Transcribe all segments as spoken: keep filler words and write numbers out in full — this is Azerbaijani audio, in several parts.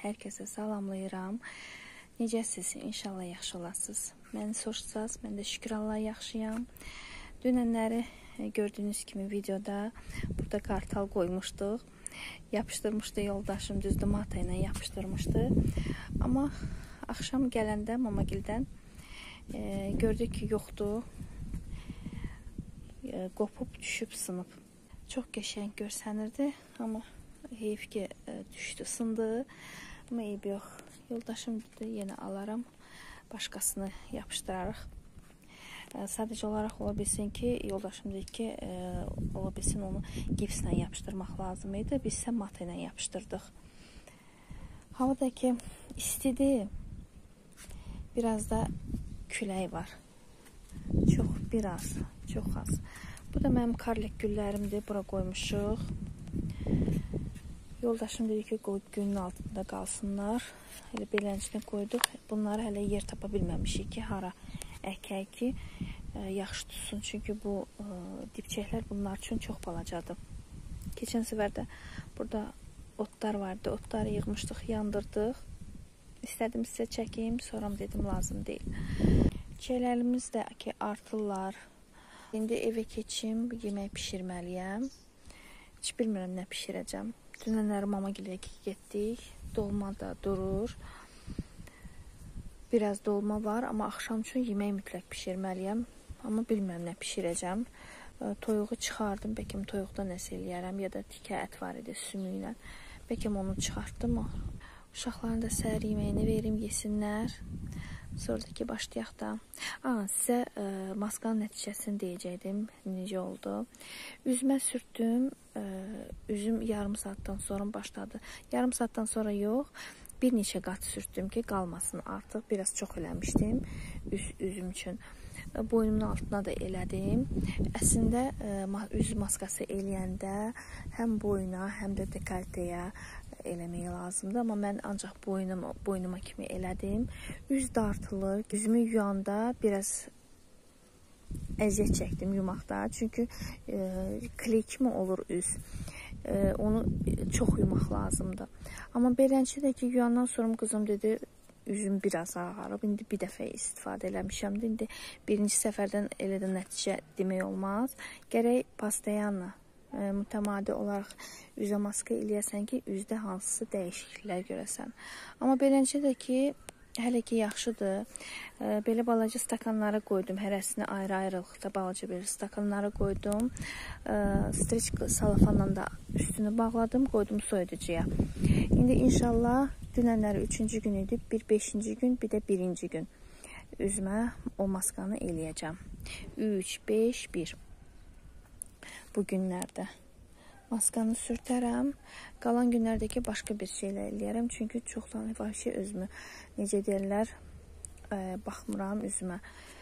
hər kəsə salamlayıram. Necəsiz? İnşallah yaxşı olasınız. Məni soruşsaz, mən də şükür Allah yaxşıyam. Dünənləri gördüyünüz kimi videoda burada kartal qoymuşduq. Yapışdırmışdı yoldaşım, düzdür mata ilə yapışdırmışdı. Amma axşam gələndə mamagildən e, gördük ki, yoxdur. E, qopub, düşüb, sınıb. Çox qəşəng görsənirdi, amma heyif ki, e, düşdü, sındı. Amma eyb yox. Yoldaşım dedi, yenə alaram, başqasını yapışdırarıq. E, sadəcə olaraq ola bilsin ki, yoldaşım dedi ki, e, ola bilsin onu gipslə yapışdırmaq lazım idi. Biz isə mata ilə yapışdırdıq. Hava da ki, istidir. Biraz da külək var. Çox, biraz, çox az. Bu da mənim karlik güllərimdir. Bura qoymuşuq. Yoldaşım dedi ki, qoy günün altında qalsınlar. Elə beləncə qoyduq. Bunları hələ yer tapa bilməmişik ki, hara əkək ki, e, yaxşı tutsun. Çünki bu e, dipçəklər bunlar üçün çox balacadır. Keçən səfər də burada otlar vardı. Otları yığmışdıq, yandırdıq. İstədim sizə çəkim, sonra dedim lazım deyil. Çiçəklərimiz də ki, artırlar. İndi evə keçim, yemək pişirməliyəm. Heç bilmirəm nə pişirəcəm. Dünənləri mamagilə getdik. Dolma da durur. Biraz dolma var, amma axşam üçün yemək mütləq pişirməliyəm. Amma bilmirəm nə pişirəcəm. Toyuğu çıxardım, bəlkə toyuqda nəsə eləyərəm, ya da tikə ət var idi sümü ilə. Bəlkə onu çıxartdım. Uşaqların da səhər yeməyini verim, yesinlər. Sonra ki, başlayaq da. Aa, sizə e, maskanın nəticəsini deyəcəkdim, necə oldu. Üzümə sürtdüm, e, üzüm yarım saatdan sonra başladı. Yarım saatdan sonra yox, bir neçə qat sürtdüm ki, qalmasın artıq. Biraz çox eləmişdim üz, üzüm üçün. E, boynumun altına da elədim. Əslində, e, üz maskası eləyəndə həm boyuna, həm də dekolteyə eləməyə lazımdır. Amma mən ancaq boynuma, boynuma kimi elədim. Üz dartılır. Üzümü yuyanda biraz əziyyət çəkdim yumaqda. Çünki e, kley kimi olur üz. E, onu çox yumaq lazımdır. Amma beləncə də ki, yuyandan sonra qızım dedi, üzüm biraz ağarıb. İndi bir dəfə istifadə eləmişəm. İndi birinci səfərdən elə də nəticə demək olmaz. Gərək pastayanla E, mütəmadi olaraq üzə maska eləyəsən ki, üzdə hansısa dəyişikliklər görəsən. Amma beləncə də ki, hələ ki yaxşıdır. E, belə balaca stakanlara qoydum. Hərəsini ayrı-ayrılıqda balaca bir stakanlara qoydum. E, streç salafanla da üstünü bağladım, qoydum soyuducuya. İndi inşallah dünənləri üçüncü gün idi. Bir beşinci gün, bir də birinci gün üzümə o maskanı eləyəcəm. üç, beş, bir. Bu günlərdə maskanı sürtərəm. Qalan günlərdəki başqa bir şeylə eləyərəm. Çünki çoxdan vəhşi özümü, necə deyirlər, e, baxmıram üzümə.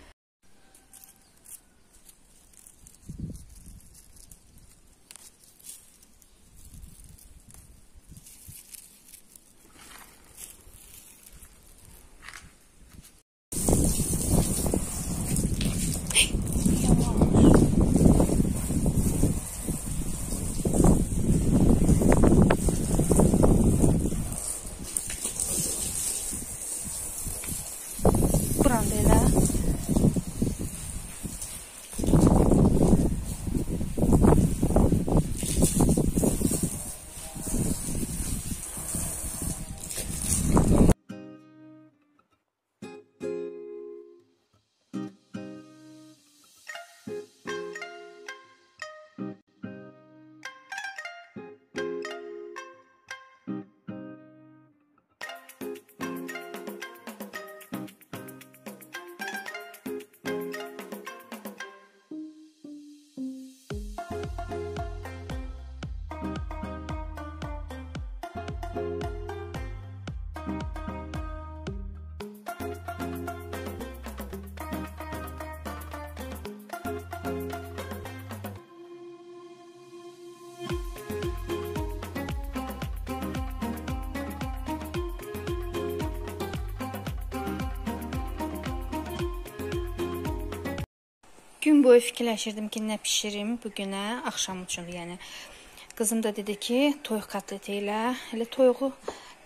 Gün boyu fikirləşirdim ki, nə pişirim bu günə, axşam üçün, yəni. Qızım da dedi ki, toyuq kotleti ilə, elə toyuğu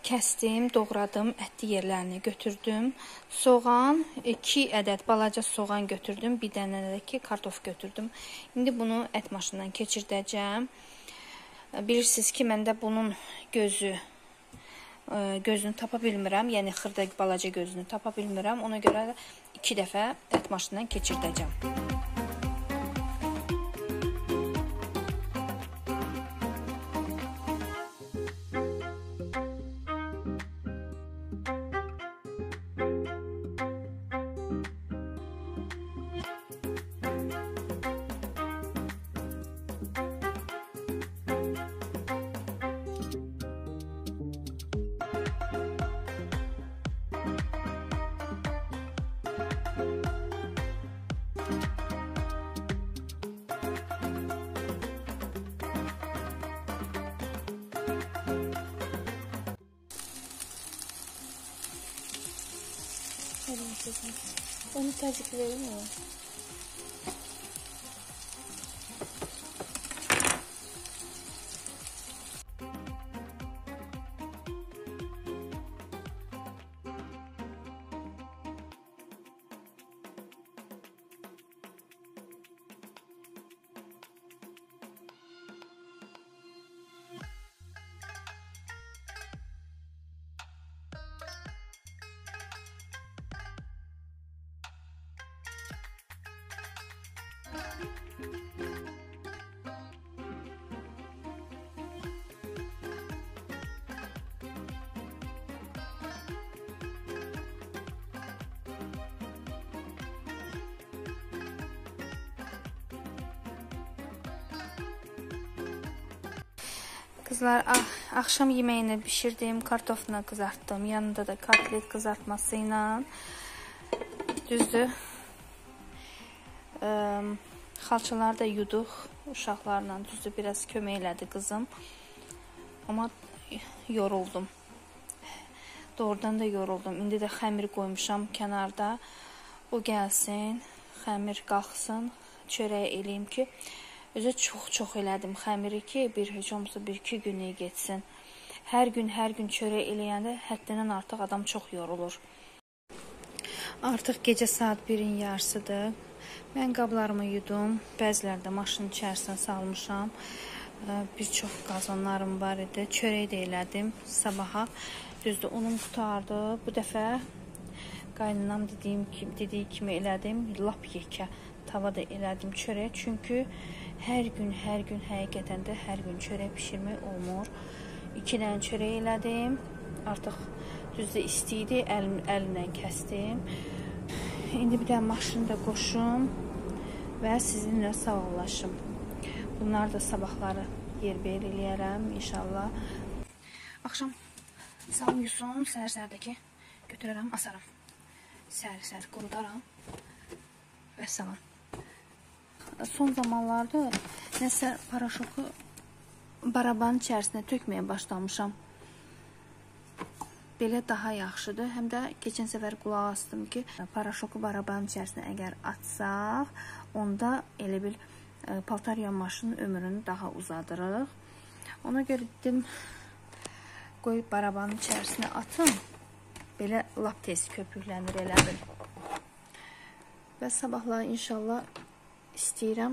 kəsdim, doğradım, ətli yerlərini götürdüm. Soğan, iki ədəd balaca soğan götürdüm, bir dənə də ki kartof götürdüm. İndi bunu ət maşından keçirdəcəm. Bilirsiniz ki, məndə bunun gözü gözünü tapa bilmirəm, yəni xırda balaca gözünü tapa bilmirəm. Ona görə iki dəfə ət maşından keçirdəcəm. Onu təzyiqlərim mi? Kızlar, axşam yeməyini bişirdim, kartofla qızartdım. Yanında da kotlet qızartması ilə. Düzdür. Xalçaları da yuduq uşaqlarla. Düzdür, biraz kömək elədi qızım. Amma yoruldum. Doğrudan da yoruldum. İndi də xəmir qoymuşam kənarda. O gəlsin, xəmir qalxsın, çörək eləyim ki, özü çox-çox elədim xəmiri ki, bir heç olmasa bir-iki günlük geçsin. Hər gün, hər gün çörək eləyəndə həddindən artıq adam çox yorulur. Artıq gecə saat birin yarısıdır. Mən qablarımı yudum, bəziləri də maşının içərisinə salmışam. Bir çox qazanlarım var idi. Çörək də elədim sabaha. Düzdür, unum qutardı. Bu dəfə qaynanam dediyim kimi, dediyi kimi elədim. Lap yekə tavada elədim çörək. Çünki hər gün, hər gün həqiqətən də hər gün çörək pişirmək olmur. İki dənə çörək elədim. Artıq düzdür isti idi, əlim, əlimlə kəsdim. İndi bir də maşını da qoşum və sizinlə sağollaşım. Bunlar da sabahları yer-beyir eləyərəm inşallah. Axşam salım yusun, səhər-səhərdəki götürərəm, asaram. Səhər-səhər qurudaram və salam. Son zamanlarda nəsə paraşoku barabanın içərisinə tökməyə başlamışam. Belə daha yaxşıdır. Həm də keçən səfər qulaq asdım ki, paraşoku barabanın içərisinə əgər atsaq, onda elə bil paltar yanmaşının ömrünü daha uzadırıq. Ona görə dedim, qoy barabanın içərisinə atın. Belə lap tez köpüklənir elə bil. Və sabahlar inşallah istəyirəm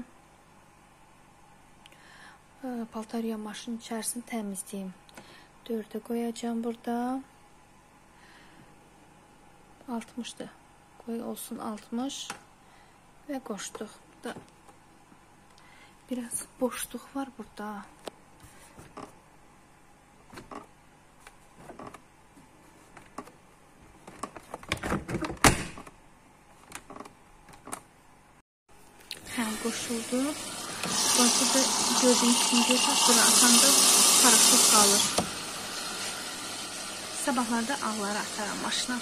paltar yanmaşının içərisini təmizləyim. Dördə qoyacağım burada. altmışdır. Qoy olsun altmış və qoşduq. Burada biraz boşluq var burada. Hə, qoşuldu. Burada da gördüyünüz kimi gözlər bura atanda paraşok qalır. Sabahlarda ağları ataram maşına.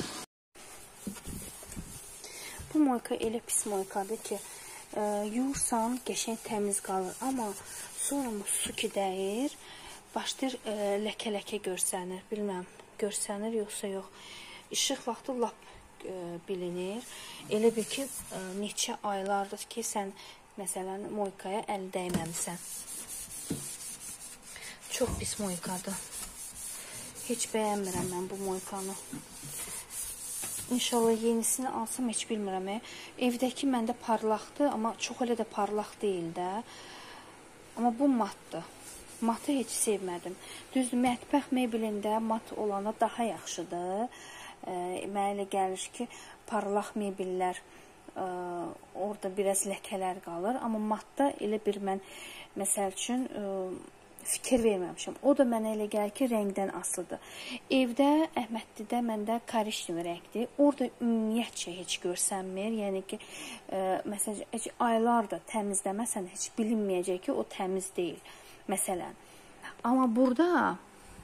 Bu moyka elə pis moykadır ki, e, yuyursan qəşəng təmiz qalır. Amma sonra bu su ki dəyir, başlayır ləkə-ləkə görsənir. Bilməm, görsənir yoxsa yox. İşıq vaxtı lap e, bilinir. Elə bil ki, e, neçə aylardır ki, sən məsələn moykaya əl dəyməmisən. Çox pis moykadır. Heç bəyənmirəm mən bu moykanı. İnşallah yenisini alsam heç bilmirəm. Evdəki məndə parlaqdır, amma çox elə də parlaq deyil də. Amma bu matdır. Matı heç sevmədim. Düzdür, mətbəx mebelində mat olana daha yaxşıdır. Mənə elə gəlir ki, parlaq mebellər orada biraz ləkələr qalır. Amma matda elə bir mən, məsəl üçün, fikir verməmişim. O da mənə elə gəlir ki, rəngdən asılıdır. Evdə, Əhmədlidə məndə korичневый rəngdir. Orada ümumiyyətcə heç görsənmir. Yəni ki, məsələn, heç aylarda təmizləməsən heç bilinməyəcək ki, o təmiz deyil. Məsələn. Amma burada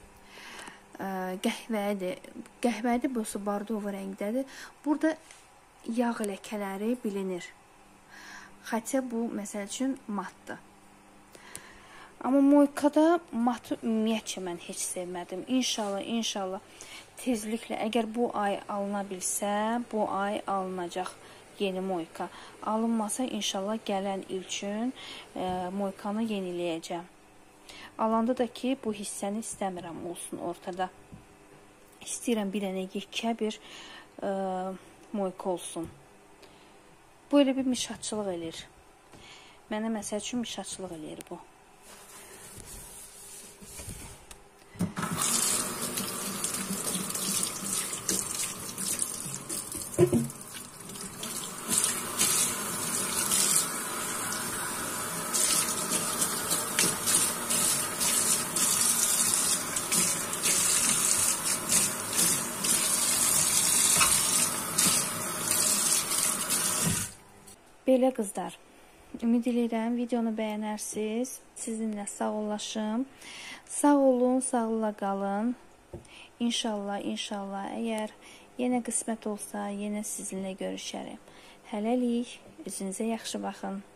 qəhvədir. Qəhvədir, bu bardova rəngdədir. Burada yağ ləkələri bilinir. Xətə bu, məsəl üçün, matdır. Amma moykada matı ümumiyyətcə mən heç sevmədim. İnşallah, inşallah tezliklə, əgər bu ay alına bilsə, bu ay alınacaq yeni moyka. Alınmasa, inşallah gələn il üçün moykanı yeniləyəcəm. Alanda da ki, bu hissəni istəmirəm olsun ortada. İstəyirəm bir dənə yekə bir moyka olsun. Bu elə bir mişatçılıq eləyir. Mənə məsəl üçün mişatçılıq eləyir bu. Belə qızlar, ümid edirəm videonu bəyənərsiniz. Sizinlə sağollaşım. Sağ olun, sağlıqla qalın. İnşallah, inşallah, əgər yenə qismət olsa, yenə sizinlə görüşərəm. Hələlik, özünüzə yaxşı baxın.